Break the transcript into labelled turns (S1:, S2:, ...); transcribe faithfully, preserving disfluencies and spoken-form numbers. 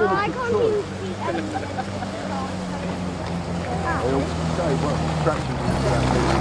S1: Oh, I can't even see anything.
S2: They all say, well, distractions into that